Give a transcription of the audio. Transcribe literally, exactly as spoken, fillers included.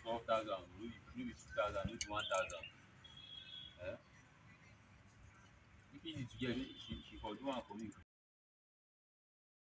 twelve thousand, no be no be two thousand, no be one thousand. um If easy to get, she she for do am for me.